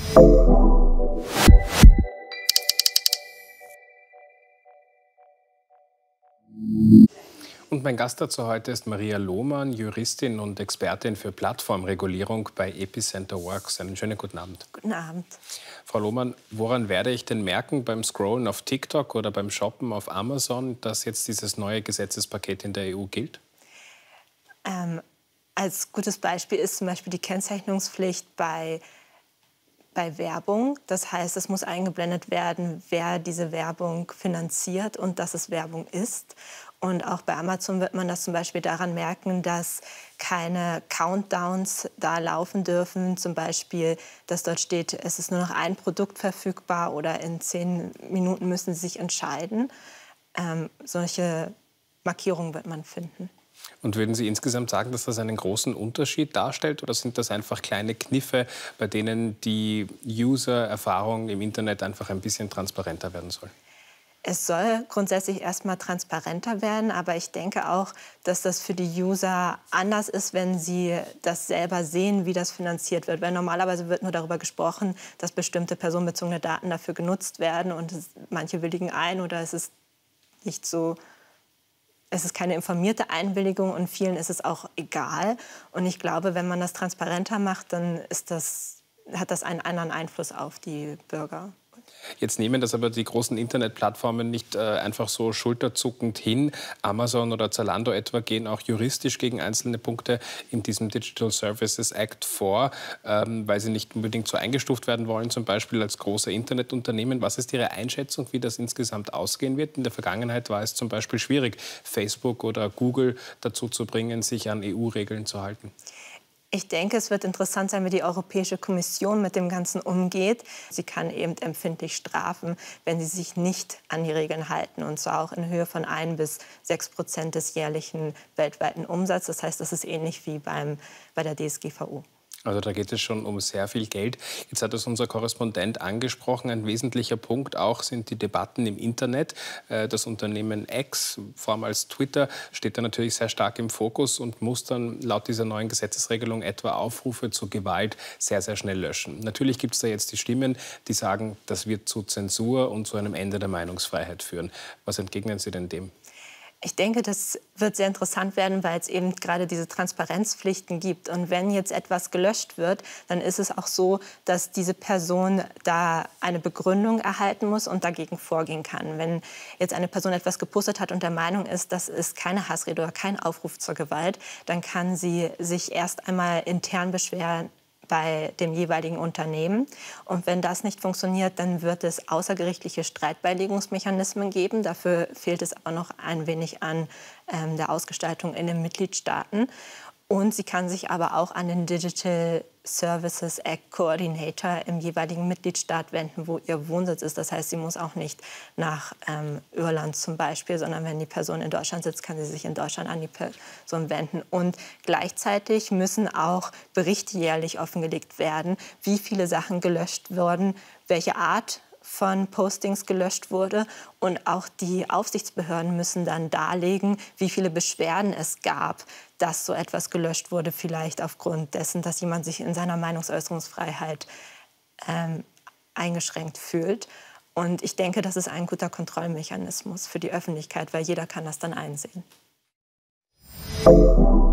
Und mein Gast dazu heute ist Maria Lohmann, Juristin und Expertin für Plattformregulierung bei Epicenter Works. Einen schönen guten Abend. Guten Abend. Frau Lohmann, woran werde ich denn merken beim Scrollen auf TikTok oder beim Shoppen auf Amazon, dass jetzt dieses neue Gesetzespaket in der EU gilt? Als gutes Beispiel ist zum Beispiel die Kennzeichnungspflicht bei Werbung. Das heißt, es muss eingeblendet werden, wer diese Werbung finanziert und dass es Werbung ist. Und auch bei Amazon wird man das zum Beispiel daran merken, dass keine Countdowns da laufen dürfen. Zum Beispiel, dass dort steht, es ist nur noch ein Produkt verfügbar oder in 10 Minuten müssen Sie sich entscheiden. Solche Markierungen wird man finden. Und würden Sie insgesamt sagen, dass das einen großen Unterschied darstellt? Oder sind das einfach kleine Kniffe, bei denen die User-Erfahrung im Internet einfach ein bisschen transparenter werden soll? Es soll grundsätzlich erstmal transparenter werden, aber ich denke auch, dass das für die User anders ist, wenn sie das selber sehen, wie das finanziert wird. Weil normalerweise wird nur darüber gesprochen, dass bestimmte personenbezogene Daten dafür genutzt werden und manche willigen ein oder es ist nicht so. Es ist keine informierte Einwilligung und vielen ist es auch egal. Und ich glaube, wenn man das transparenter macht, dann hat das einen anderen Einfluss auf die Bürger. Jetzt nehmen das aber die großen Internetplattformen nicht einfach so schulterzuckend hin. Amazon oder Zalando etwa gehen auch juristisch gegen einzelne Punkte in diesem Digital Services Act vor, weil sie nicht unbedingt so eingestuft werden wollen, zum Beispiel als große Internetunternehmen. Was ist Ihre Einschätzung, wie das insgesamt ausgehen wird? In der Vergangenheit war es zum Beispiel schwierig, Facebook oder Google dazu zu bringen, sich an EU-Regeln zu halten. Ich denke, es wird interessant sein, wie die Europäische Kommission mit dem Ganzen umgeht. Sie kann eben empfindlich strafen, wenn sie sich nicht an die Regeln halten, und zwar auch in Höhe von 1 bis 6% des jährlichen weltweiten Umsatzes. Das heißt, das ist ähnlich wie bei der DSGVO. Also da geht es schon um sehr viel Geld. Jetzt hat es unser Korrespondent angesprochen. Ein wesentlicher Punkt auch sind die Debatten im Internet. Das Unternehmen X, vormals Twitter, steht da natürlich sehr stark im Fokus und muss dann laut dieser neuen Gesetzesregelung etwa Aufrufe zur Gewalt sehr, sehr schnell löschen. Natürlich gibt es da jetzt die Stimmen, die sagen, das wird zu Zensur und zu einem Ende der Meinungsfreiheit führen. Was entgegnen Sie denn dem? Ich denke, das wird sehr interessant werden, weil es eben gerade diese Transparenzpflichten gibt. Und wenn jetzt etwas gelöscht wird, dann ist es auch so, dass diese Person da eine Begründung erhalten muss und dagegen vorgehen kann. Wenn jetzt eine Person etwas gepostet hat und der Meinung ist, das ist keine Hassrede oder kein Aufruf zur Gewalt, dann kann sie sich erst einmal intern beschweren bei dem jeweiligen Unternehmen. Und wenn das nicht funktioniert, dann wird es außergerichtliche Streitbeilegungsmechanismen geben. Dafür fehlt es aber noch ein wenig an der Ausgestaltung in den Mitgliedstaaten. Und sie kann sich aber auch an den Digital Services Act Coordinator im jeweiligen Mitgliedstaat wenden, wo ihr Wohnsitz ist. Das heißt, sie muss auch nicht nach Irland zum Beispiel, sondern wenn die Person in Deutschland sitzt, kann sie sich in Deutschland an die Person wenden. Und gleichzeitig müssen auch Berichte jährlich offengelegt werden, wie viele Sachen gelöscht wurden, welche Art von Postings gelöscht wurde. Und auch die Aufsichtsbehörden müssen dann darlegen, wie viele Beschwerden es gab, dass so etwas gelöscht wurde, vielleicht aufgrund dessen, dass jemand sich in seiner Meinungsäußerungsfreiheit eingeschränkt fühlt. Und ich denke, das ist ein guter Kontrollmechanismus für die Öffentlichkeit, weil jeder kann das dann einsehen.